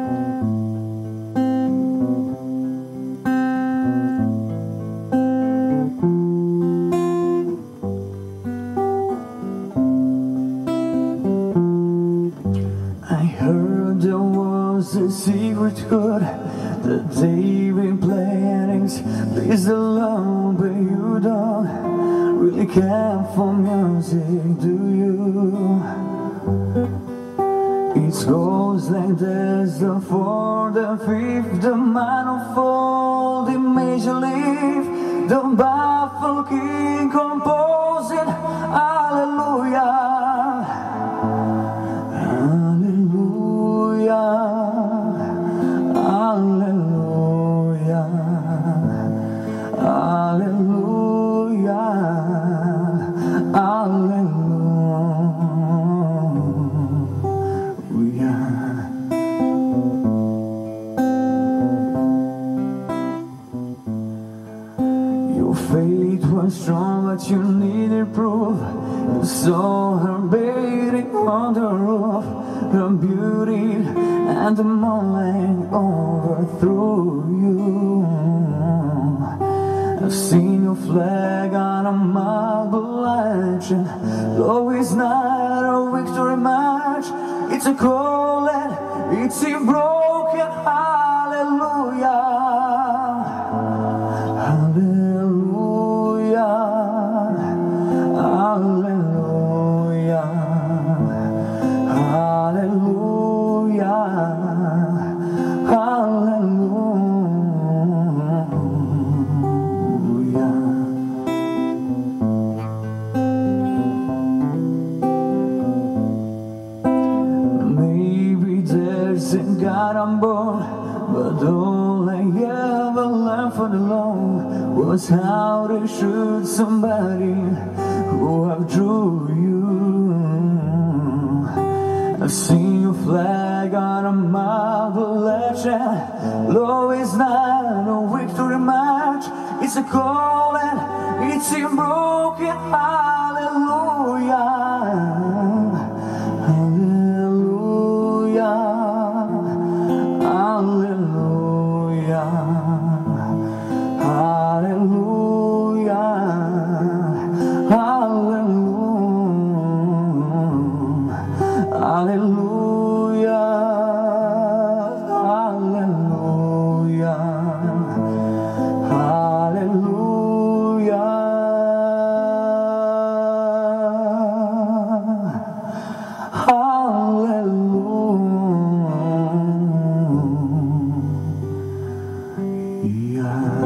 I heard there was a secret chord that they've been playing. Please alone, but you don't really care for music, do you? It goes like this: the fourth, the fifth, the manifold, the major leaf, the baffled king composing hallelujah. Your faith was strong, but you needed proof. You saw her bathing on the roof, her beauty and the moonlight overthrew you. I've seen your flag on a marble arch, and though it's not a victory match, it's a call and it's a broken hallelujah. Hallelujah, hallelujah, hallelujah, hallelujah. Maybe there's a God on board, but all I ever learned for the Lord was how to shoot somebody who outdrew you. I've seen your flag on a marble arch, and though it's not a victory match, it's a call and it's a broken hallelujah. Hallelujah, hallelujah, hallelujah, hallelujah, hallelujah, hallelujah, hallelujah, hallelujah.